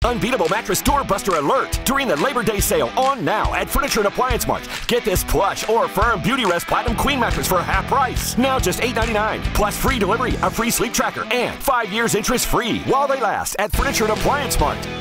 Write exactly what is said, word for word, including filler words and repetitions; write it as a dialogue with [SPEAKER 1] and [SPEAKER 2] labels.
[SPEAKER 1] Unbeatable mattress doorbuster alert during the Labor Day sale on now at Furniture and Appliance Mart. Get this plush or firm Beauty Rest Platinum Queen mattress for half price. Now just eight ninety-nine, plus free delivery, a free sleep tracker, and five years interest free while they last at Furniture and Appliance Mart.